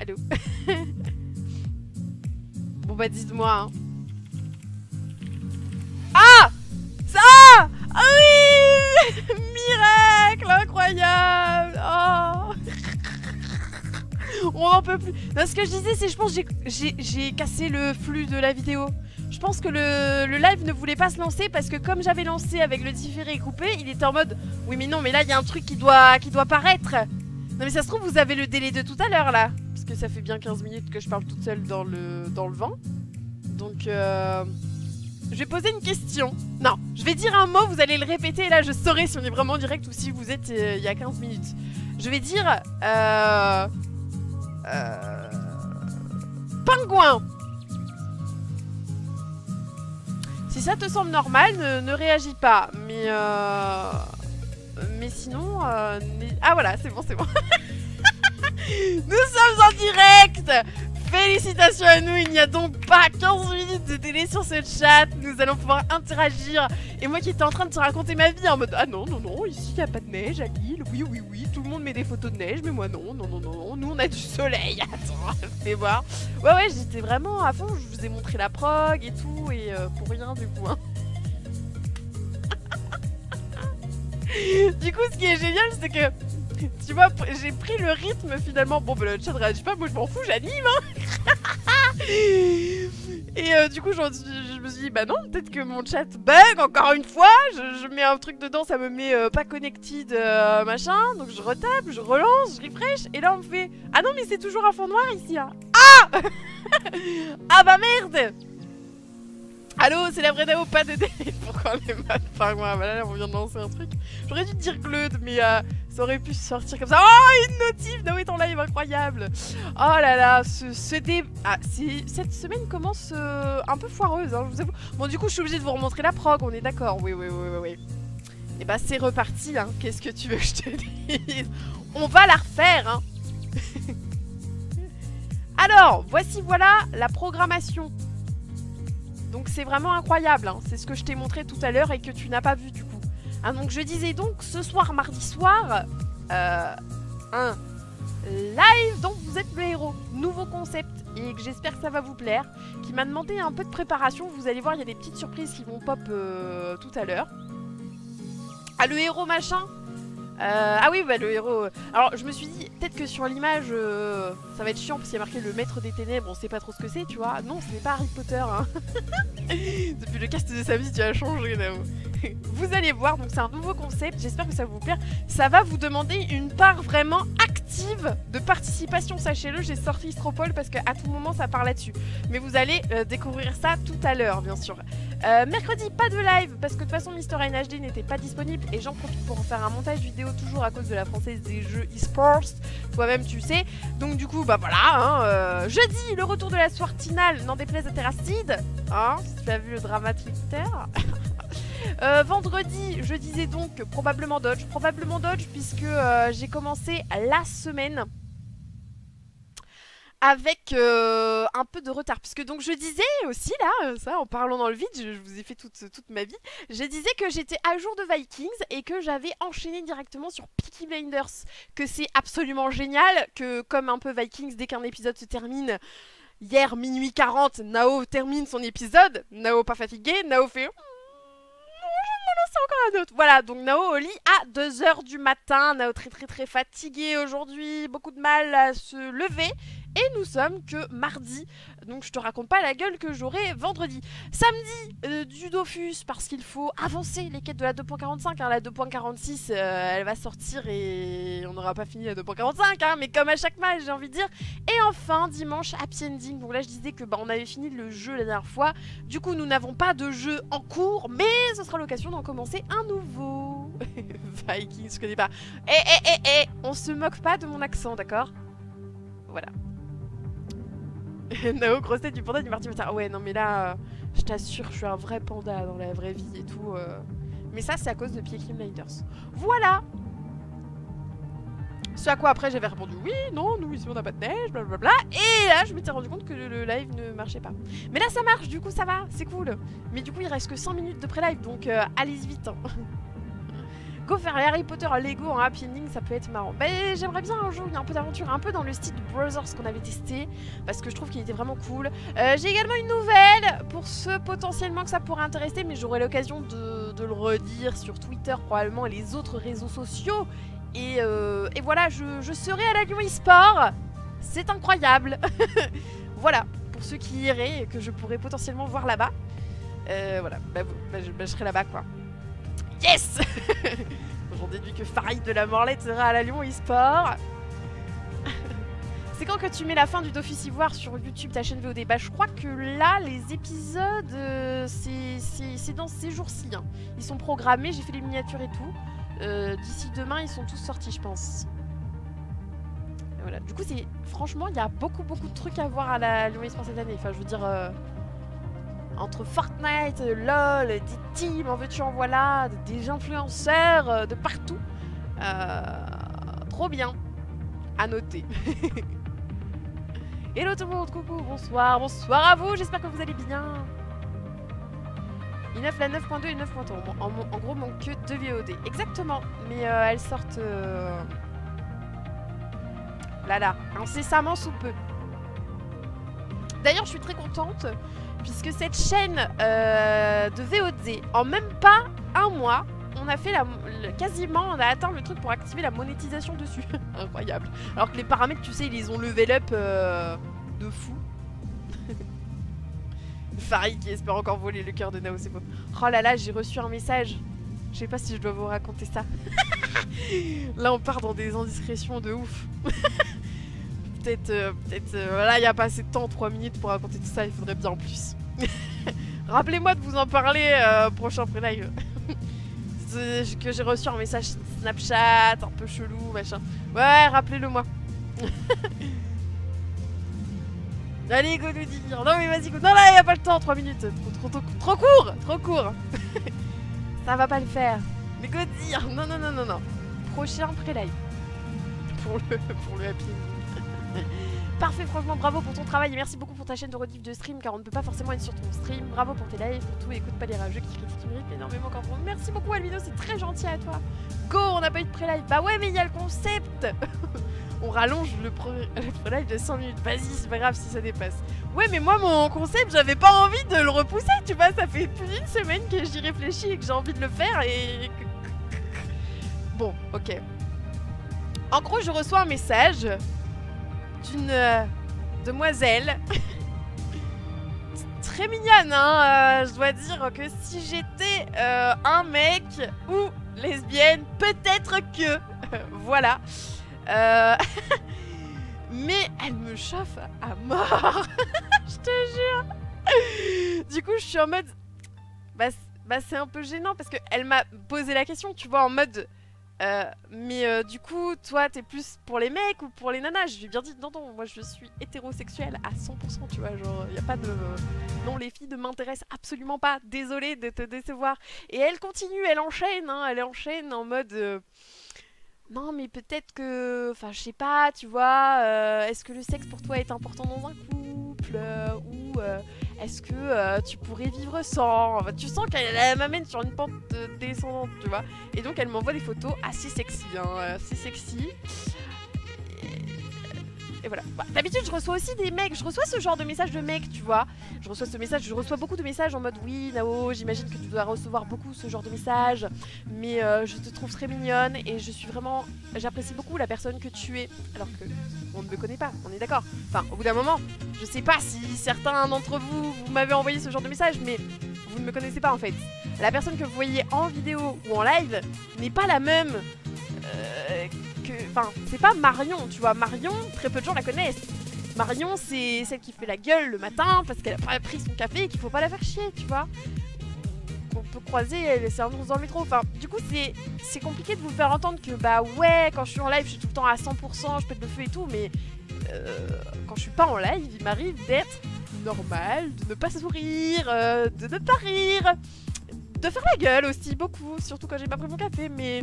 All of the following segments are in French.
Allô. Bon bah dites-moi. Hein. Ah ça. Ah oui. Miracle incroyable. Oh. On n'en peut plus. Non, ce que je disais, c'est je pense que j'ai cassé le flux de la vidéo. Je pense que le live ne voulait pas se lancer parce que comme j'avais lancé avec le différé coupé, il était en mode oui mais non mais là il y a un truc qui doit paraître. Non mais ça se trouve vous avez le délai de tout à l'heure là. Parce que ça fait bien 15 minutes que je parle toute seule dans le vent. Donc je vais poser une question. Non, je vais dire un mot, vous allez le répéter et là je saurai si on est vraiment en direct ou si vous êtes il y a 15 minutes. Je vais dire pingouin. Si ça te semble normal, ne réagis pas. Mais sinon... Ah voilà, c'est bon, c'est bon. Nous sommes en direct. Félicitations à nous, il n'y a donc pas 15 minutes de télé sur ce chat. Nous allons pouvoir interagir. Et moi qui étais en train de te raconter ma vie en mode ah non, non, non, ici il n'y a pas de neige à Lille. Oui, oui, oui, tout le monde met des photos de neige, mais moi non, non, non, non, nous on a du soleil. Attends, fais voir. Ouais, ouais, j'étais vraiment à fond, je vous ai montré la prog et tout, et pour rien du coup. Hein. Du coup, ce qui est génial, c'est que tu vois, j'ai pris le rythme finalement. Bon, bah le chat réagit pas, moi je m'en fous, j'anime. Hein. Et du coup, je me suis dit, bah non, peut-être que mon chat bug encore une fois. Je mets un truc dedans, ça me met pas connected machin. Donc je retape, je relance, je refresh. Et là, on me fait, ah non, mais c'est toujours un fond noir ici. Hein. Ah. Ah bah merde. Allô, c'est la vraie Nao, pas de délai. Pourquoi on est mal? Enfin, moi, voilà, on vient de lancer un truc. J'aurais dû te dire Gleude, mais ça aurait pu sortir comme ça. Oh, une notif, Nao est en live, incroyable. Oh là là, Ah, cette semaine commence un peu foireuse, hein, je vous avoue. Bon, du coup, je suis obligée de vous remontrer la prog, on est d'accord. Oui, oui, oui, oui, oui. Et bah, c'est reparti, hein. Qu'est-ce que tu veux que je te dise? On va la refaire, hein. Alors, voici, voilà, la programmation. Donc c'est vraiment incroyable, hein. C'est ce que je t'ai montré tout à l'heure et que tu n'as pas vu du coup. Hein, donc je disais donc ce soir, mardi soir, un live dont vous êtes le héros. Nouveau concept et que j'espère que ça va vous plaire. Qui m'a demandé un peu de préparation. Vous allez voir, il y a des petites surprises qui vont pop tout à l'heure. Ah, le héros machin. Ah oui, bah le héros. Alors je me suis dit, peut-être que sur l'image, ça va être chiant parce qu'il y a marqué le maître des ténèbres, on sait pas trop ce que c'est, tu vois. Non, ce n'est pas Harry Potter, hein. Depuis le cast de samedi, tu as changé, Nao. Vous allez voir, donc c'est un nouveau concept, j'espère que ça va vous plaire. Ça va vous demander une part vraiment active de participation, sachez-le, j'ai sorti Stropole parce qu'à tout moment ça part là-dessus. Mais vous allez découvrir ça tout à l'heure, bien sûr. Mercredi, pas de live parce que de toute façon Mr. NHD n'était pas disponible et j'en profite pour en faire un montage vidéo toujours à cause de la française des jeux e-sports, toi-même tu sais. Donc du coup, bah voilà, hein, jeudi, le retour de la Swartinale, n'en déplaise à Terracide, hein, si tu as vu le drama Twitter. Vendredi, je disais donc probablement Dodge puisque j'ai commencé la semaine avec un peu de retard, puisque donc je disais aussi là, ça en parlant dans le vide, je vous ai fait toute ma vie, je disais que j'étais à jour de Vikings et que j'avais enchaîné directement sur Peaky Blinders, que c'est absolument génial, que comme un peu Vikings, dès qu'un épisode se termine, hier minuit 40, Nao termine son épisode, Nao pas fatigué, Nao fait... c'est encore un autre. Voilà, donc Nao au lit à 2 h du matin. Nao très fatigué aujourd'hui, beaucoup de mal à se lever. Et nous sommes que mardi, donc je te raconte pas la gueule que j'aurai vendredi. Samedi, du Dofus, parce qu'il faut avancer les quêtes de la 2.45. Hein. La 2.46, elle va sortir et on n'aura pas fini la 2.45, hein, mais comme à chaque match, j'ai envie de dire. Et enfin, dimanche, Happy Ending. Donc là, je disais que on avait fini le jeu la dernière fois. Du coup, nous n'avons pas de jeu en cours, mais ce sera l'occasion d'en commencer un nouveau. Vikings, je connais pas. On se moque pas de mon accent, d'accord? Voilà. Nao, grosse tête du panda du Marty Matin. Ouais, non, mais là, je t'assure, je suis un vrai panda dans la vraie vie et tout. Mais ça, c'est à cause de Peaky Blinders. Voilà. Ce à quoi après j'avais répondu oui, non, nous ici on n'a pas de neige, blablabla. Et là, je m'étais rendu compte que le live ne marchait pas. Mais là, ça marche, du coup, ça va, c'est cool. Mais du coup, il reste que 100 minutes de pré-live, donc allez-y vite. Hein. Go faire les Harry Potter à Lego en happy ending, ça peut être marrant. Bah, j'aimerais bien un jeu où il y a un peu d'aventure, un peu dans le style de Brothers qu'on avait testé, parce que je trouve qu'il était vraiment cool. J'ai également une nouvelle pour ceux potentiellement que ça pourrait intéresser, mais j'aurai l'occasion de le redire sur Twitter probablement et les autres réseaux sociaux. Et voilà, je serai à la Lyon eSport. C'est incroyable. Voilà, pour ceux qui iraient et que je pourrais potentiellement voir là-bas. Voilà, je serai là-bas quoi. Yes. J'en déduis que Farid de la Morlette sera à la Lyon eSport. C'est quand que tu mets la fin du Dofus Ivoire sur YouTube, ta chaîne VOD? Bah je crois que là, les épisodes, c'est dans ces jours-ci. Hein. Ils sont programmés, j'ai fait les miniatures et tout. D'ici demain, ils sont tous sortis, je pense. Et voilà. Du coup, franchement, il y a beaucoup de trucs à voir à la Lyon eSport cette année. Enfin, je veux dire... entre Fortnite, LOL, des teams, en veux-tu en voilà, des influenceurs de partout. Trop bien. À noter. Hello tout le monde, coucou, bonsoir, bonsoir à vous, j'espère que vous allez bien. Il 9 la 9.2 et 9.3. En gros, manque que 2 VOD. Exactement, mais elles sortent là, incessamment sous peu. D'ailleurs, je suis très contente. Puisque cette chaîne de VOD, en même pas un mois, on a fait quasiment, on a atteint le truc pour activer la monétisation dessus. Incroyable. Alors que les paramètres, tu sais, ils les ont level up de fou. Farid qui espère encore voler le cœur de Nao, c'est beau. Oh là là, j'ai reçu un message. Je sais pas si je dois vous raconter ça. Là, on part dans des indiscrétions de ouf. Peut-être, voilà, il n'y a pas assez de temps, 3 minutes pour raconter tout ça, il faudrait bien plus. Rappelez-moi de vous en parler prochain pré-live. Que j'ai reçu un message Snapchat, un peu chelou, machin. Ouais, rappelez-le moi. Allez, go nous dire. Non mais vas-y, go. Non là, il n'y a pas le temps, 3 minutes. Trop court. Ça va pas le faire. Mais go dire. Non. Prochain pré-live. Pour le happy. Parfait, franchement, bravo pour ton travail et merci beaucoup pour ta chaîne de rediff de stream car on ne peut pas forcément être sur ton stream. Bravo pour tes lives, pour tout, écoute pas les rageux qui critiquent, tu mérites énormément quand on... Merci beaucoup Alvino, c'est très gentil à toi. Go, on n'a pas eu de pré-live. Bah ouais, mais il y a le concept. On rallonge le pré-live de 100 minutes. Vas-y, c'est pas grave si ça dépasse. Ouais, mais moi, mon concept, j'avais pas envie de le repousser, tu vois. Ça fait plus d'une semaine que j'y réfléchis et que j'ai envie de le faire et... Bon, ok. En gros, je reçois un message... d'une demoiselle très mignonne, hein, je dois dire que si j'étais un mec ou lesbienne, peut-être que voilà. Mais elle me chauffe à mort. Je te jure. Du coup, je suis en mode bah c'est un peu gênant parce que elle m'a posé la question, tu vois, en mode mais du coup, toi, t'es plus pour les mecs ou pour les nanas? Je lui ai bien dit, non, moi je suis hétérosexuelle à 100%, tu vois, genre, y a pas de... Non, les filles ne m'intéressent absolument pas, désolée de te décevoir. Et elle continue, elle enchaîne en mode... Non, mais peut-être que... Enfin, je sais pas, tu vois, est-ce que le sexe pour toi est important dans un couple ou... est-ce que tu pourrais vivre sans? Enfin, tu sens qu'elle m'amène sur une pente descendante, tu vois. Et donc elle m'envoie des photos assez sexy, hein, assez sexy. Et voilà. Bah, d'habitude, je reçois aussi des mecs. Je reçois ce genre de messages de mecs, tu vois. Je reçois beaucoup de messages en mode oui, Nao, j'imagine que tu dois recevoir beaucoup ce genre de messages. Mais je te trouve très mignonne et je suis vraiment. J'apprécie beaucoup la personne que tu es. Alors que on ne me connaît pas, on est d'accord. Enfin, au bout d'un moment, je sais pas si certains d'entre vous m'avez envoyé ce genre de message, mais vous ne me connaissez pas en fait. La personne que vous voyez en vidéo ou en live n'est pas la même. Enfin, c'est pas Marion, tu vois. Marion, très peu de gens la connaissent. Marion, c'est celle qui fait la gueule le matin parce qu'elle a pas pris son café et qu'il faut pas la faire chier, tu vois. Qu'on peut croiser, c'est un ours dans le métro. Enfin, du coup, c'est compliqué de vous faire entendre que, bah ouais, quand je suis en live, je suis tout le temps à 100%, je pète le feu et tout, mais quand je suis pas en live, il m'arrive d'être normal, de ne pas sourire, de ne pas rire, de faire la gueule aussi, beaucoup, surtout quand j'ai pas pris mon café, mais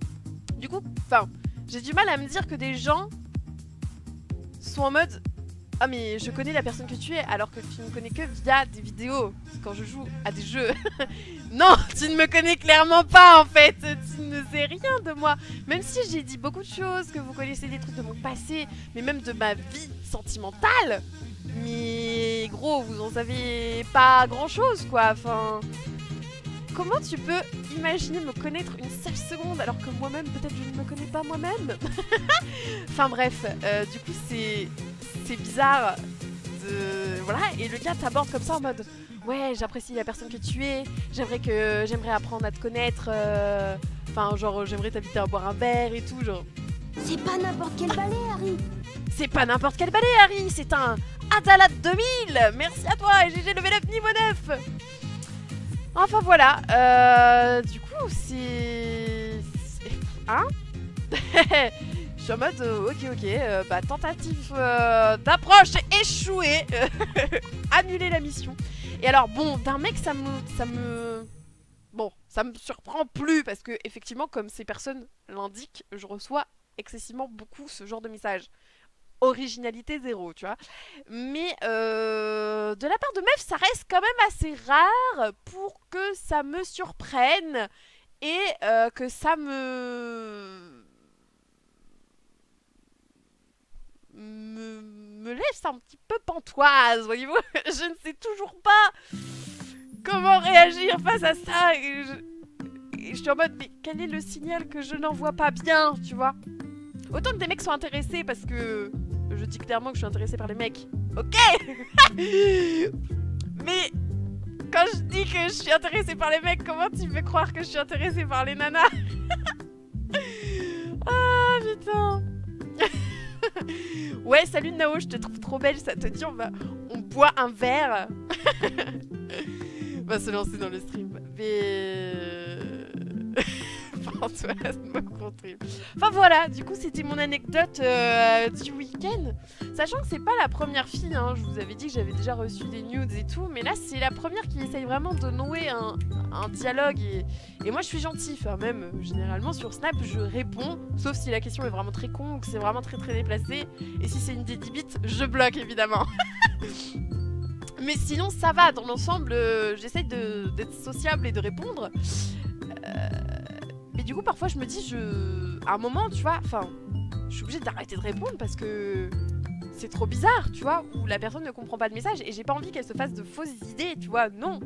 du coup, enfin... J'ai du mal à me dire que des gens sont en mode Ah mais je connais la personne que tu es alors que tu ne me connais que via des vidéos quand je joue à des jeux. Non, tu ne me connais clairement pas en fait. Tu ne sais rien de moi. Même si j'ai dit beaucoup de choses, que vous connaissez des trucs de mon passé, mais même de ma vie sentimentale. Mais gros, vous en savez pas grand chose quoi. Enfin, comment tu peux imaginer me connaître une seule seconde alors que moi-même peut-être je ne me connais pas moi-même. Enfin bref, du coup c'est bizarre de... Voilà, et le gars t'aborde comme ça en mode ouais, j'apprécie la personne que tu es, j'aimerais apprendre à te connaître, enfin genre j'aimerais t'inviter à boire un verre et tout, genre. C'est pas n'importe quel balai, Harry. C'est pas n'importe quel balai, Harry, c'est un Adalat 2000. Merci à toi, et GG level up niveau 9. Enfin voilà, du coup c'est... Hein. Je suis en mode ok, bah tentative d'approche échouée. Annuler la mission. Et alors bon, d'un mec ça me surprend plus parce que effectivement comme ces personnes l'indiquent, je reçois excessivement beaucoup ce genre de messages. Originalité zéro, tu vois. Mais de la part de meufs, ça reste quand même assez rare pour que ça me surprenne et que ça me laisse un petit peu pantoise, voyez-vous. Je ne sais toujours pas comment réagir face à ça. Et je suis en mode, mais quel est le signal que je n'envoie pas bien, tu vois? Autant que des mecs soient intéressés parce que je dis clairement que je suis intéressée par les mecs. Ok. Mais quand je dis que je suis intéressée par les mecs, comment tu peux croire que je suis intéressée par les nanas? Ah putain. Ouais, salut Nao, je te trouve trop belle, ça te dit on boit un verre. On va se lancer dans le stream. Mais... Enfin voilà, du coup c'était mon anecdote du week-end. Sachant que c'est pas la première fille, hein. Je vous avais dit que j'avais déjà reçu des nudes et tout. Mais là c'est la première qui essaye vraiment de nouer un dialogue. Et moi je suis gentille, enfin même généralement sur Snap je réponds. Sauf si la question est vraiment très con ou que c'est vraiment très déplacé. Et si c'est une dédibite, je bloque évidemment. Mais sinon ça va, dans l'ensemble j'essaye d'être sociable et de répondre. Mais du coup parfois je me dis à un moment tu vois, enfin je suis obligée d'arrêter de répondre parce que c'est trop bizarre tu vois, où la personne ne comprend pas le message et j'ai pas envie qu'elle se fasse de fausses idées tu vois, non.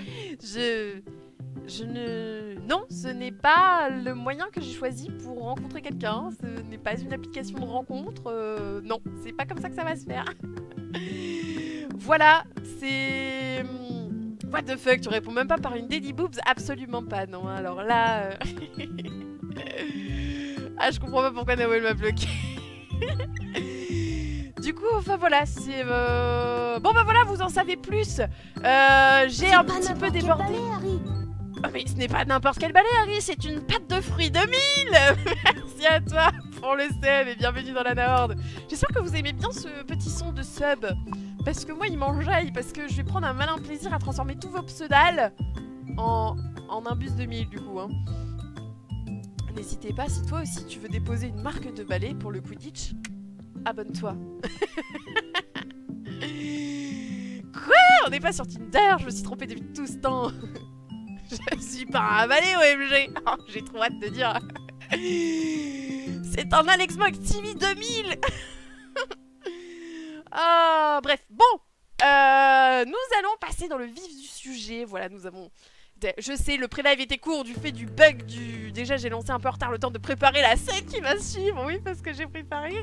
Non, ce n'est pas le moyen que j'ai choisi pour rencontrer quelqu'un, ce n'est pas une application de rencontre, non, c'est pas comme ça que ça va se faire. Voilà, c'est... What the fuck, tu réponds même pas par une daddy boobs? Absolument pas, non. Alors là... Ah, je comprends pas pourquoi Noël m'a bloqué. Du coup, enfin voilà, c'est... Bon bah voilà, vous en savez plus. J'ai un petit peu débordé. Oh, mais ce n'est pas n'importe quel balai, Harry, c'est une pâte de fruits 2000. Merci à toi pour le sub et bienvenue dans la Nord. J'espère que vous aimez bien ce petit son de sub. Parce que moi il m'enjaille, parce que je vais prendre un malin plaisir à transformer tous vos pseudales en un bus 2000 du coup. Hein. N'hésitez pas, si toi aussi tu veux déposer une marque de balai pour le Quidditch, abonne-toi. Quoi? On n'est pas sur Tinder, je me suis trompée depuis tout ce temps. Je suis pas un balai OMG. Oh, j'ai trop hâte de dire. C'est un Alex Mock TV 2000. Bref, bon, nous allons passer dans le vif du sujet. Voilà, nous avons... Je sais, le pré-live était court du fait du bug du... Déjà, j'ai lancé un peu en retard le temps de préparer la scène qui va suivre. Oui, parce que j'ai préparé